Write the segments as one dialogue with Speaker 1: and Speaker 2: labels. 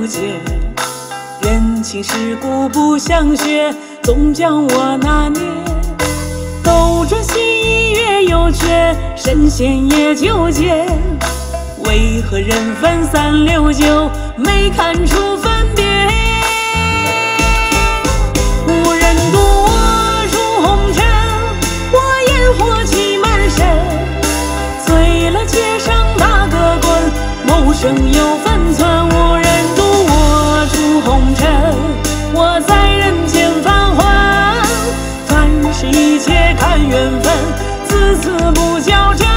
Speaker 1: 纠结，人情世故不相学，总将我拿捏。斗转星移月有缺，神仙也纠结，为何人分三六九，没看出分别？无人渡我出红尘，我烟火气满身，醉了街上打个滚，谋生有分寸。无人渡我出红尘，我在人间繁华，凡事一切看缘分，此次不较真。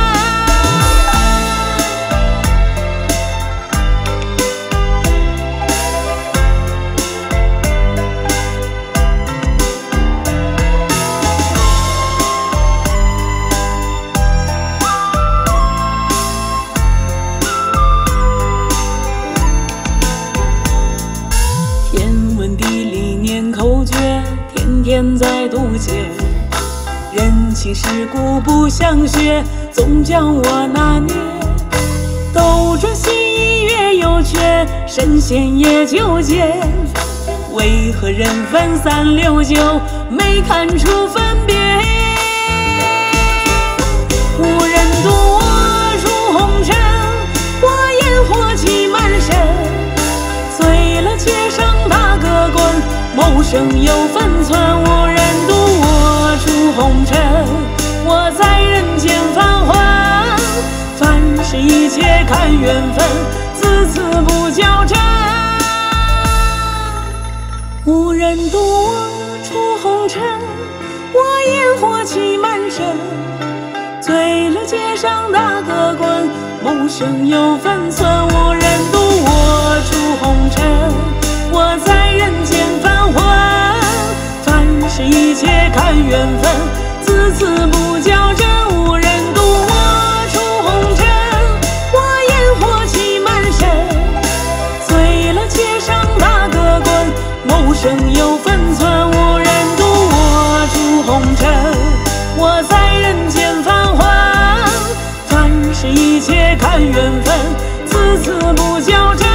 Speaker 1: 口诀天天在渡劫，人情世故不相学，总将我拿捏。斗转星移月有缺，神仙也纠结，为何人分三六九，没看出分别？无人渡我出红尘，我烟火气满身，醉了街上打个滚，谋生有分寸。无人渡我出红尘，我在人间繁华，凡事一切看缘分，此次不较真。无人渡我出红尘，我烟火气满身，醉了街上打个滚，谋生有分寸。无人渡我出红尘，我在人间繁华，凡事一切看缘分，此次不较真。无人渡我出红尘，我烟火气满身，醉了街上打个滚，谋生有分寸。无人渡我出红尘，我在人间繁华，凡事一切看缘分，此次不较真。